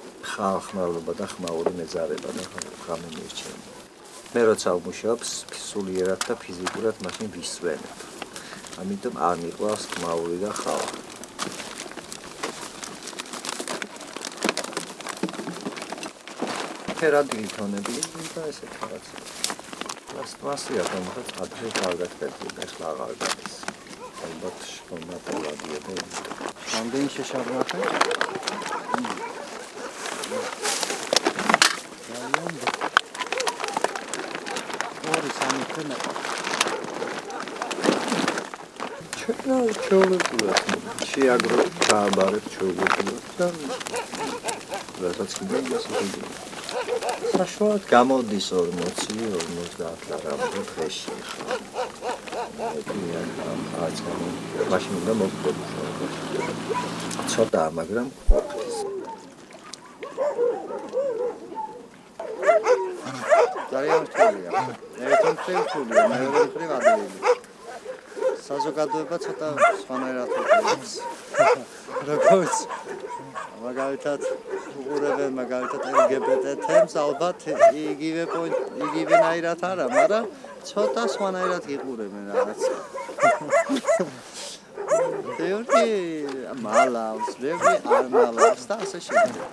ხალხმრავლობა და ხმაური მეძარება და ღამე მირჩევი. მე როცა ვმუშაობ სულიერად და ფიზიკურად მაშინ ვისვენებ. ამიტომ არ მიყვარს ხმაური და ხალხი. ფერადი თონები და ესეთი რაღაცა. პლასტმასია თუმცა ადრე კარგად ხედავ, ახლა აღარ გადის. ალბათ შრომატოლოგია და რამდენი შეშაბნახე? ჩაოლებულად შეაგროვებ, ჩააბარებ ჩაოლებულად და რასაც კიდე ისეთი საშუალოდ გამოდის 40-50 ლარამდე დღეში ხა. მაშინ უნდა მოვკვდები. ცოტაა, მაგრამ ყოფნის. ძალიან რთულია. ერთად რთულია, მეორე მხრივ ადვილი. საზოგადოება ცოტა სხვანაირად ყოფს. როგორც მაგალითად უყურებენ მაგალითად LGBT თემს ალბათ იგივენაირად არა, მაგრამ ცოტა სხვანაირად იყურებენ რაღაც. ბევრი მალავს, ბევრი არ მალავს და ასე შემდეგ.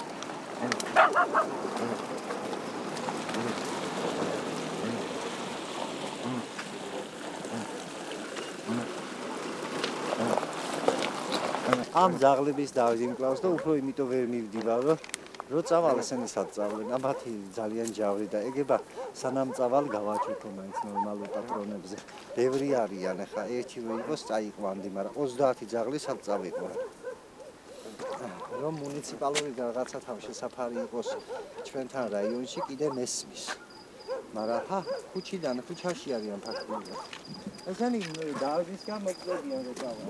ამ ზაღლების დავიმკლავს და უფრო იმიტომ ვერ მივდივარ, რომ წავალ ესენისაც წავლენ. ამათი ძალიან ჯავრი და ეგება სანამ წავალ გავაჩუქო მაინც ნორმალურ პატრონებზე. ბევრი არიან, ახლა ერთი რო იყოს წაიყვანდი, მაგრამ 30 ზაღლისაც წავიყვან. რომ მუნიციპალური რაღაცა თავშესაფარი იყოს ჩვენთან რაიონში კიდე მესმის. მაგრამ ქუჩაში არიან ფაქტობრივად. ესენი დაავადისგან მოკლდებიან რო წავალ.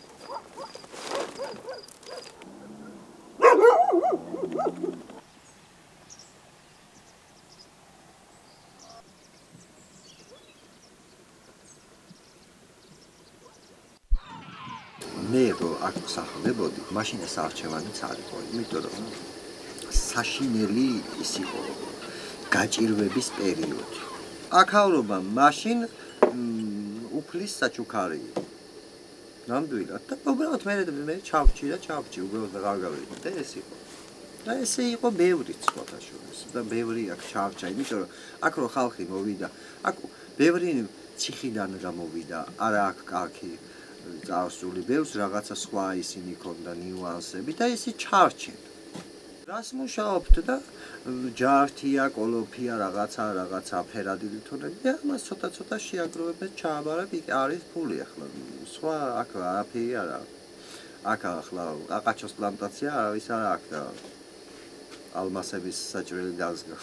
მე რო აქ ვსახლებოდი, მაშინ ეს არჩევანიც არ იყო, იმიტომ რომ საშინელი ის იყო გაჭირვების პერიოდი. აქაურობა მაშინ უფლის საჩუქარი იყო. ნამდვილად და უბრალოდ მე ჩავჭი უბრალოდ აღარ გავიგე და ეს იყო. და ესე იყო ბევრი სხვათა შორის და ბევრი აქ ჩავჭა, იმიტომ რომ აქ რო ხალხი მოვიდა, აქ ბევრი ციხიდან გამოვიდა, არა აქ კარგი წავსული, ბევრს რაღაცა სხვა ისინი ქონდა ნიუანსები და ისი ჩავჭენ. რას მუშაობთ და ჯართია, კოლოფია, რაღაცა ფერადი ლითონები და ამას ცოტა შეაგროვებთ, ჩააბარებ, იქ არის ფული ახლა. სხვა აქ არაფერი არა. აქ ახლა აყაჩოს პლანტაცია არავის არ აქვს და ალმასების საჭრელი დაზგა.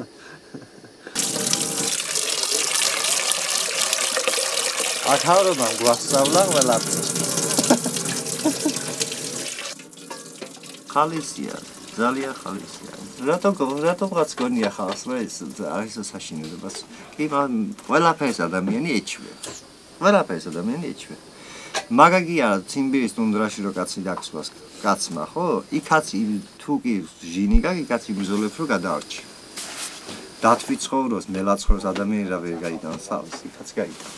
აქაურობა გვასწავლა ყველაფერს. ხალისია, ძალიან ხალისია. რატომღაც გონია ხალხს, რომ ეს არის საშინელებას. კი, ყველაფერს ადამიანი ეჩვევს. მაგაგია ციმბირის ტუნდრაში რო კაცი დაგსვას კაცმა, ხო? იქაც თუ კი ჟინიგა, იქაც იბრძოლებს რომ გადაარჩი. დათვი ცხოვროს, მელაცხოვროს ადამიანი რა ვერ გაიტანს თავს, იქაც გაიტანს.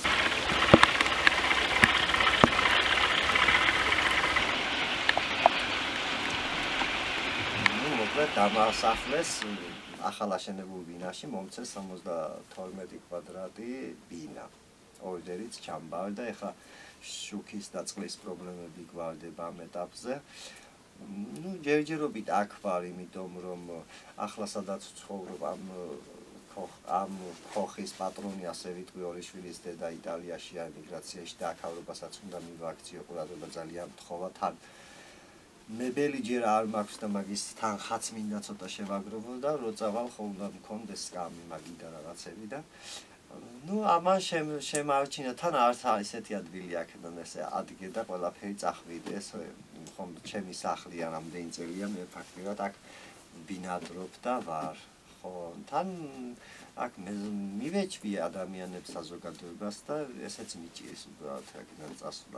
დამასახლეს ახალ აშენებულ ბინაში მომწეს 72 კვადრატი ბინა. ორდერიც ჩამბავდა, ეხლა შუქის და წყლის პრობლემები გვარდება ამ ეტაპზე. ჯერჯერობით აქ ვარ, იმიტომ რომ ახლა სადაც ვცხოვრობ ამ ხოხის პატრონი, ასე ვიტყვი, ორი შვილის დედა იტალიაშია ემიგრაციაში და აქაურობასაც უნდა მივაქციო, ყურადღება ძალიან მთხოვა თან. მებელი ჯერ არ მაქვს და მაგის თანხაც მინდა ცოტა შევაგროვო და რო წავალ ხოლმე მქონდეს სკამი მაგიდა რაღაცები და ამან შემარჩინა თან არც ისეთი ადგილი აქედან ესე ადგე და ყველაფერი წახვიდეს ხომ ჩემი სახლია რამდენი წელია მე ფაქტობრივად აქ ბინადრობ და ვარ ხო თან აქ მივეჭვი ადამიანებს საზოგადოებას და ესეც მიჭირს უბრალოდ აქედან წასვლა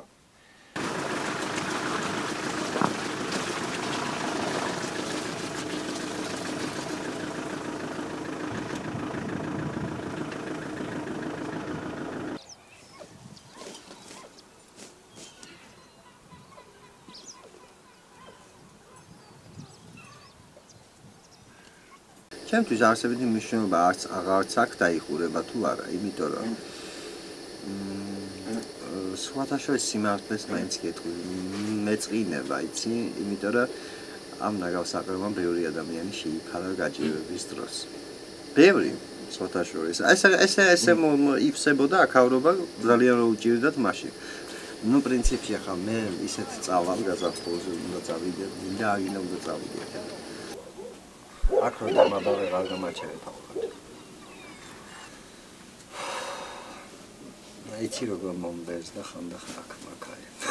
ჩემთვის არსებითი მნიშვნელობა არც აქ დაიხურება თუ არა, იმიტომ რომ სხვათაშორის სიმართლეს მაინც გეტყვი, მეწყინება, იცი, იმიტომ რომ ამ ნაგავსაყრელმა ბევრი ადამიანი შეიფარა გაჭირვების დროს. ბევრი სხვათაშორის. ესე იფსებოდა აქავრობა ძალიან რო უჭირდათ მაშინ. ნუ პრინციპში ახლა მე ისეთ წავალ გაზაფხულზე უნდა წავიდე, მინდა აგინო უნდა წავიდე. აქ რო დამაბავე არ გამაჩერე თავად. იცი როგორ მომბერს და ხანდახან აქ მაგარი.